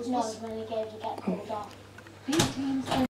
No, when the games get pulled off. These teams